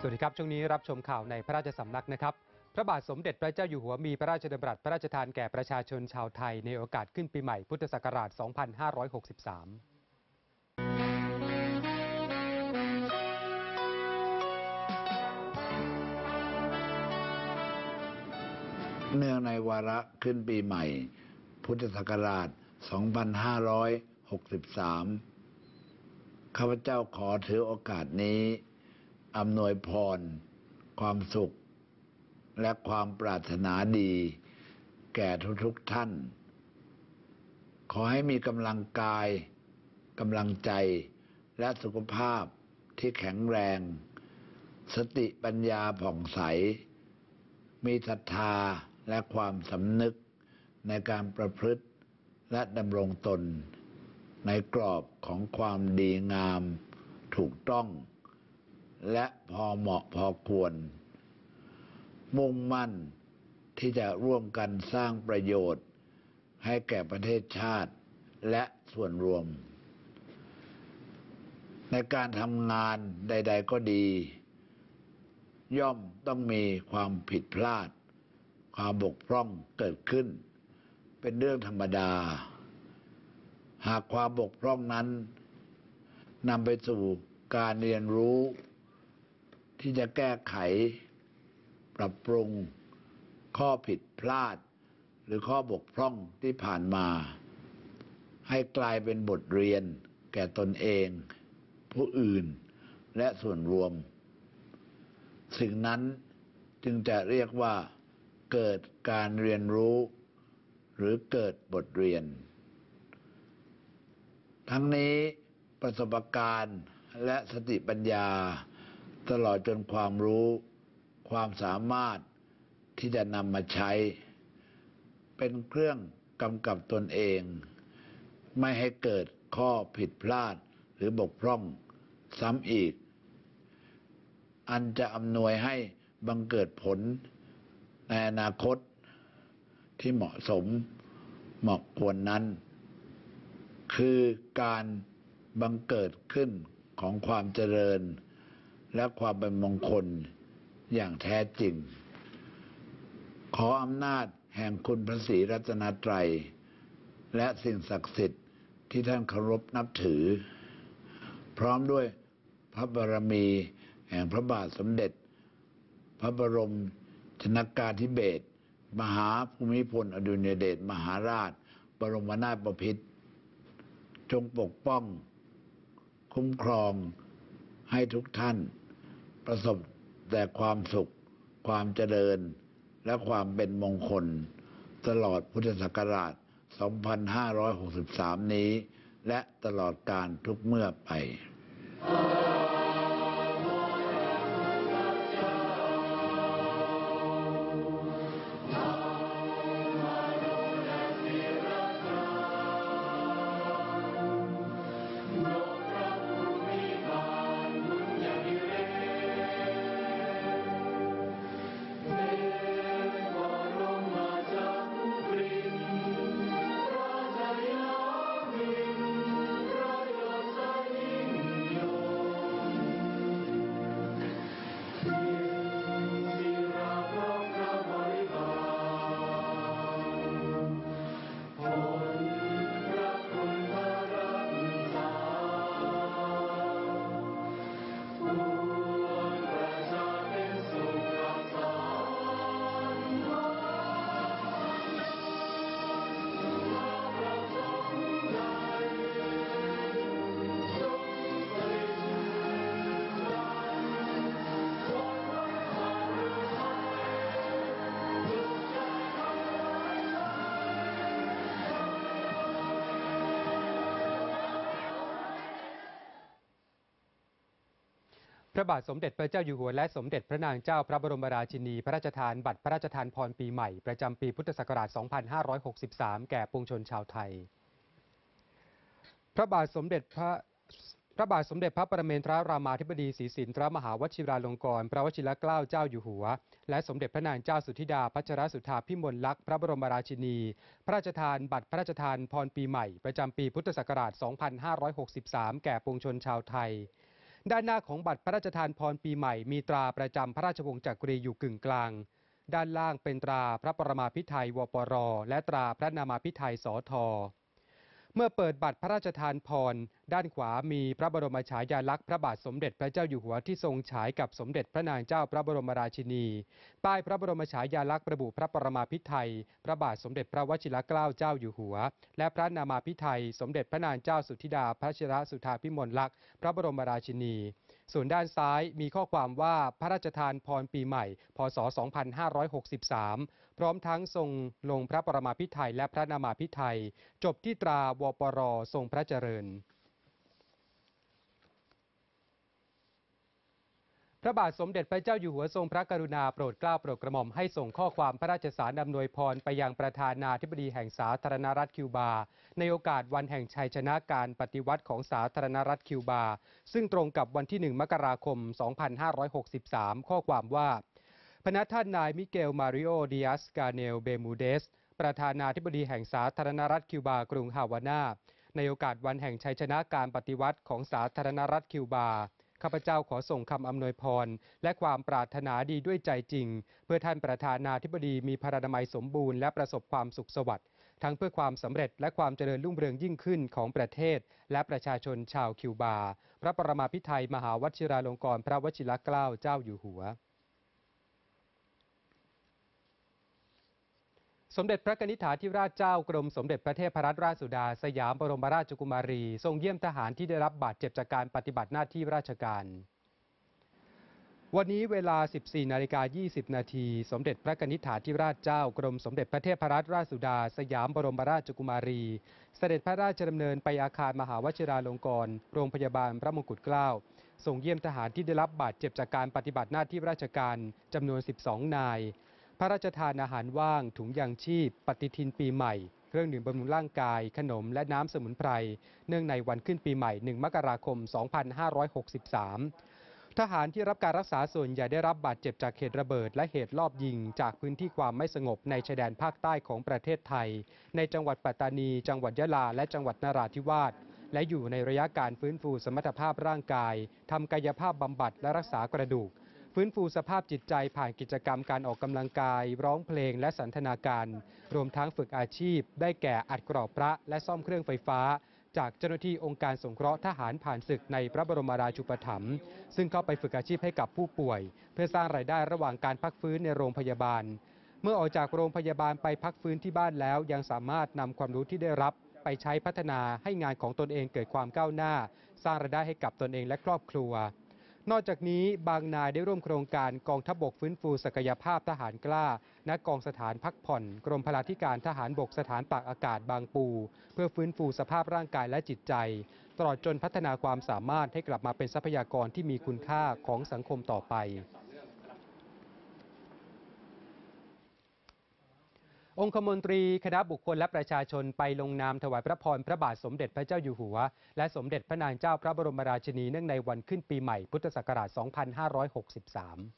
สวัสดีครับช่วงนี้รับชมข่าวในพระราชสำนักนะครับพระบาทสมเด็จพระเจ้าอยู่หัวมีพระราชดำรัสพระราชทานแก่ประชาชนชาวไทยในโอกาสขึ้นปีใหม่พุทธศักราช 2563 เนื่องในวาระขึ้นปีใหม่พุทธศักราช 2563 ข้าพเจ้าขอถือโอกาสนี้อำนวยพรความสุขและความปรารถนาดีแก่ทุกท่าน ขอให้มีกำลังกายกำลังใจและสุขภาพที่แข็งแรงสติปัญญาผ่องใสมีศรัทธาและความสำนึกในการประพฤติและดำรงตนในกรอบของความดีงามถูกต้องและพอเหมาะพอควรมุ่งมั่นที่จะร่วมกันสร้างประโยชน์ให้แก่ประเทศชาติและส่วนรวมในการทำงานใดๆก็ดีย่อมต้องมีความผิดพลาดความบกพร่องเกิดขึ้นเป็นเรื่องธรรมดาหากความบกพร่องนั้นนำไปสู่การเรียนรู้ที่จะแก้ไขปรับปรุงข้อผิดพลาดหรือข้อบกพร่องที่ผ่านมาให้กลายเป็นบทเรียนแก่ตนเองผู้อื่นและส่วนรวมสิ่งนั้นจึงจะเรียกว่าเกิดการเรียนรู้หรือเกิดบทเรียนทั้งนี้ประสบการณ์และสติปัญญาตลอดจนความรู้ความสามารถที่จะนำมาใช้เป็นเครื่องกำกับตนเองไม่ให้เกิดข้อผิดพลาดหรือบกพร่องซ้ำอีกอันจะอำนวยให้บังเกิดผลในอนาคตที่เหมาะสมเหมาะควรนั้นคือการบังเกิดขึ้นของความเจริญและความเป็นมงคลอย่างแท้จริงขออำนาจแห่งคุณพระศรีรัตนตรัยและสิ่งศักดิ์สิทธิ์ที่ท่านเคารพนับถือพร้อมด้วยพระบารมีแห่งพระบาทสมเด็จพระบรมชนกาธิเบศรมหาภูมิพลอดุลยเดชมหาราชบรมนาถบพิตรจงปกป้องคุ้มครองให้ทุกท่านประสบแต่ความสุขความเจริญและความเป็นมงคลตลอดพุทธศักราช 2563 นี้และตลอดกาลทุกเมื่อไปพระบาทสมเด็จพระเจ้าอยู่หัวและสมเด็จพระนางเจ้าพระบรมราชินีพระราชทานบัตรพระราชทานพรปีใหม่ประจำปีพุทธศักราช 2563 แก่ปวงชนชาวไทยพระบาทสมเด็จพระปรเมนทรรามาธิบดีศรีสินทรมหาวชิราลงกรณ์พระวชิรเกล้าเจ้าอยู่หัวและสมเด็จพระนางเจ้าสุธิดาพัชรสุธาพิมลลักษณ์พระบรมราชินีพระราชทานบัตรพระราชทานพรปีใหม่ประจำปีพุทธศักราช 2563 แก่ปวงชนชาวไทยด้านหน้าของบัตรพระราชทานพรปีใหม่มีตราประจำพระราชวงศ์จักรีอยู่กึ่งกลางด้านล่างเป็นตราพระประมาภิไธยวปรและตราพระนามาภิไธยสทเมื่อเปิดบัตรพระราชทานพรด้านขวามีพระบรมฉายาลักษณ์พระบาทสมเด็จพระเจ้าอยู่หัวที่ทรงฉายกับสมเด็จพระนางเจ้าพระบรมราชินีใต้พระบรมฉายาลักษณ์ระบุพระประมาภิไธยพระบาทสมเด็จพระวชิรเกล้าเจ้าอยู่หัวและพระนามาภิไธยสมเด็จพระนางเจ้าสุธิดาพระชรสุธาภิมลลักษณ์พระบรมราชินีส่วนด้านซ้ายมีข้อความว่าพระราชทานพรปีใหม่พศ 2563 พร้อมทั้งทรงลงพระประมาภิไธยและพระนามาภิไธยจบที่ตราวปรทรงพระเจริญพระบาทสมเด็จพระเจ้าอยู่หัวทรงพระกรุณาโปรดเกล้าโปรดกระหม่อมให้ส่งข้อความพระราชสารอำนวยพรไปยังประธานาธิบดีแห่งสาธารณรัฐคิวบาในโอกาสวันแห่งชัยชนะการปฏิวัติของสาธารณรัฐคิวบาซึ่งตรงกับวันที่ 1 มกราคม 2563 ข้อความว่าพนักท่านนายมิเกลมาริโอดิอัสกาเนลเบมูเดสประธานาธิบดีแห่งสาธารณรัฐคิวบากรุงฮาวานาในโอกาสวันแห่งชัยชนะการปฏิวัติของสาธารณรัฐคิวบาข้าพเจ้าขอส่งคำอำนวยพรและความปรารถนาดีด้วยใจจริงเพื่อท่านประธานาธิบดีมีพลานามัยสมบูรณ์และประสบความสุขสวัสดิ์ทั้งเพื่อความสำเร็จและความเจริญรุ่งเรืองยิ่งขึ้นของประเทศและประชาชนชาวคิวบาพระประมาภิไธยมหาวชิราลงกรณ์พระวชิรเกล้าเจ้าอยู่หัวสมเด็จพระกนิษฐาธิราชเจ้ากรมสมเด็จพระเทพรัตนราชสุดาสยามบรมราชกุมารีทรงเยี่ยมทหารที่ได้รับบาดเจ็บจากการปฏิบัติหน้าที่ราชการวันนี้เวลา 14:20 นาทีสมเด็จพระกนิษฐาธิราชเจ้ากรมสมเด็จพระเทพรัตนราชสุดาสยามบรมราชกุมารีเสด็จพระราชดำเนินไปอาคารมหาวชิราลงกรณ์โรงพยาบาลพระมงกุฎเกล้าทรงเยี่ยมทหารที่ได้รับบาดเจ็บจากการปฏิบัติหน้าที่ราชการจำนวน 12 นายพระราชทานอาหารว่างถุงยางชีพปฏิทินปีใหม่เครื่องดื่มบำรุงร่างกายขนมและน้ำสมุนไพรเนื่องในวันขึ้นปีใหม่ 1 มกราคม 2563 ทหารที่รับการรักษาส่วนใหญ่ได้รับบาดเจ็บจากเหตุระเบิดและเหตุลอบยิงจากพื้นที่ความไม่สงบในชายแดนภาคใต้ของประเทศไทยในจังหวัดปัตตานีจังหวัดยะลาและจังหวัดนราธิวาสและอยู่ในระยะการฟื้นฟูสมรรถภาพร่างกายทำกายภาพบำบัดและรักษากระดูกฟื้นฟูสภาพจิตใจผ่านกิจกรรมการออกกำลังกายร้องเพลงและสันทนาการรวมทั้งฝึกอาชีพได้แก่อัดกรอบพระและซ่อมเครื่องไฟฟ้าจากเจ้าหน้าที่องค์การสงเคราะห์ทหารผ่านศึกในพระบรมราชูปถัมภ์ซึ่งเข้าไปฝึกอาชีพให้กับผู้ป่วยเพื่อสร้างรายได้ระหว่างการพักฟื้นในโรงพยาบาลเมื่อออกจากโรงพยาบาลไปพักฟื้นที่บ้านแล้วยังสามารถนำความรู้ที่ได้รับไปใช้พัฒนาให้งานของตนเองเกิดความก้าวหน้าสร้างรายได้ให้กับตนเองและครอบครัวนอกจากนี้บางนายได้ร่วมโครงการกองทัพบกฟื้นฟูศักยภาพทหารกล้าณกองสถานพักผ่อนกรมพลาธิการทหารบกสถานตากอากาศบางปูเพื่อฟื้นฟูสภาพร่างกายและจิตใจตลอดจนพัฒนาความสามารถให้กลับมาเป็นทรัพยากรที่มีคุณค่าของสังคมต่อไปองคมนตรีคณะบุคคลและประชาชนไปลงนามถวายพระพรพระบาทสมเด็จพระเจ้าอยู่หัวและสมเด็จพระนางเจ้าพระบรมราชินีเนื่องในวันขึ้นปีใหม่พุทธศักราช 2563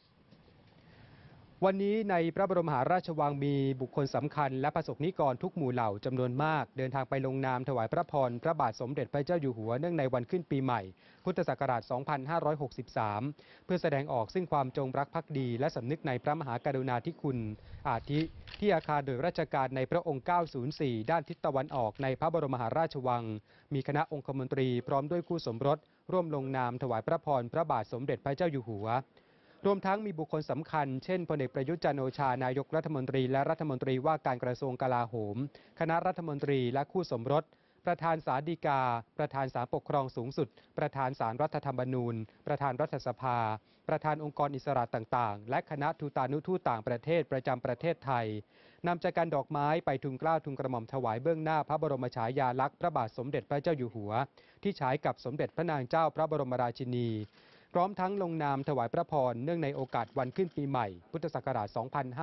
วันนี้ในพระบรมมหาราชวังมีบุคคลสำคัญและประสบนิกรทุกหมู่เหล่าจำนวนมากเดินทางไปลงนามถวายพระพรพระบาทสมเด็จพระเจ้าอยู่หัวเนื่องในวันขึ้นปีใหม่พุทธศักราช 2563 เพื่อแสดงออกซึ่งความจงรักภักดีและสำนึกในพระมหากรุณาธิคุณอาทิที่อาคารโดยราชการในพระองค์ 904 ด้านทิศตะวันออกในพระบรมมหาราชวังมีคณะองคมนตรีพร้อมด้วยคู่สมรสร่วมลงนามถวายพระพรพระบาทสมเด็จพระเจ้าอยู่หัวรวมทั้งมีบุคคลสำคัญเช่นพลเอกประยุทธ์จันทร์โอชานายกรัฐมนตรีและรัฐมนตรีว่าการกระทรวงกลาโหมคณะรัฐมนตรีและคู่สมรสประธานศาลฎีกาประธานศาลปกครองสูงสุดประธานศาลรัฐธรรมนูญประธานรัฐสภาประธานองค์กรอิสระต่างๆและคณะทูตานุทูตต่างประเทศประจำประเทศไทยนำจักรดอกไม้ไปทูลเกล้าทูลกระหม่อมถวายเบื้องหน้าพระบรมฉายาลักษณ์พระบาทสมเด็จพระเจ้าอยู่หัวที่ฉายกับสมเด็จพระนางเจ้าพระบรมราชินีพร้อมทั้งลงนามถวายพระพรเนื่องในโอกาสวันขึ้นปีใหม่พุทธศักราช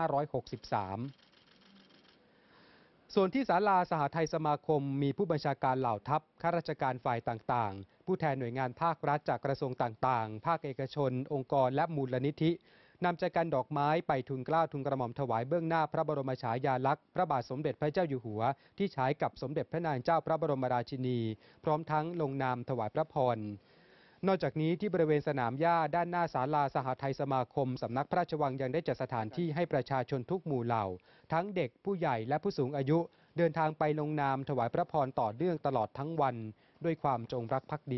2563 ส่วนที่ศาลาสหทัยสมาคมมีผู้บัญชาการเหล่าทัพข้าราชการฝ่ายต่างๆผู้แทนหน่วยงานภาครัฐจากกระทรวงต่างๆภาคเอกชนองค์กรและมูลนิธินำจักรดอกไม้ไปทูลเกล้าทูลกระหม่อมถวายเบื้องหน้าพระบรมฉายาลักษณ์พระบาทสมเด็จพระเจ้าอยู่หัวที่ฉายกับสมเด็จพระนางเจ้าพระบรมราชินีพร้อมทั้งลงนามถวายพระพรนอกจากนี้ที่บริเวณสนามหญ้าด้านหน้าศาลาสหไทยสมาคมสำนักพระราชวังยังได้จัดสถานที่ให้ประชาชนทุกหมู่เหล่าทั้งเด็กผู้ใหญ่และผู้สูงอายุเดินทางไปลงนามถวายพระพรต่อเนื่องตลอดทั้งวันด้วยความจงรักภักดี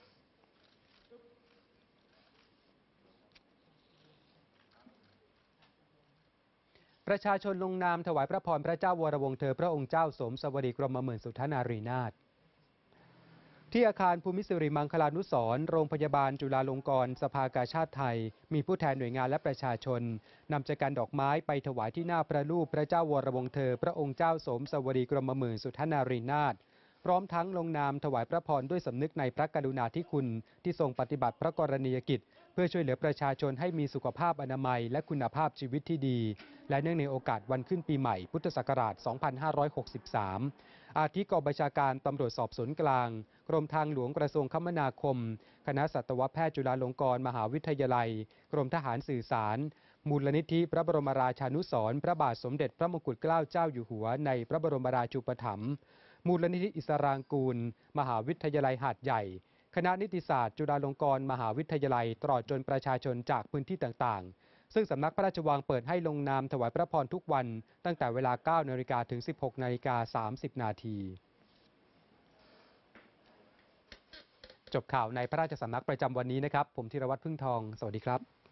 ประชาชนลงนามถวายพระพรพระเจ้าวรวงศ์เธอพระองค์เจ้าสมสวดีกรมหมื่นสุทธนารีนาถที่อาคารภูมิสิริมังคลานุสรณ์โรงพยาบาลจุฬาลงกรณ์สภากาชาติไทยมีผู้แทนหน่วยงานและประชาชนนำจักรดอกไม้ไปถวายที่หน้าพระรูปพระเจ้าวรวงศ์เธอพระองค์เจ้าสมสวดีกรมหมื่นสุทธนารีนาถพร้อมทั้งลงนามถวายพระพรด้วยสำนึกในพระกรุณาธิคุณที่ทรงปฏิบัติพระกรณียกิจเพื่อช่วยเหลือประชาชนให้มีสุขภาพอนามัยและคุณภาพชีวิตที่ดีและเนื่องในโอกาสวันขึ้นปีใหม่พุทธศักราช 2563 อาทิกองบัญชาการตำรวจสอบสวนกลางกรมทางหลวงกระทรวงคมนาคมคณะสัตวแพทย์จุฬาลงกรณ์มหาวิทยาลัยกรมทหารสื่อสารมูลนิธิพระบรมราชานุสรณ์พระบาทสมเด็จพระมงกุฎเกล้าเจ้าอยู่หัวในพระบรมราชูปถัมภ์มูลนิธิอิสรางกูลมหาวิทยาลัยหาดใหญ่คณะนิติศาสตร์จุฬาลงกรณ์มหาวิทยาลัยตลอดจนประชาชนจากพื้นที่ต่างๆซึ่งสำนักพระราชวังเปิดให้ลงนามถวายพระพรทุกวันตั้งแต่เวลา 9 นาฬิกาถึง 16 นาฬิกา 30 นาทีจบข่าวในพระราชสำนักประจำวันนี้นะครับผมธีรวัตรพึ่งทองสวัสดีครับ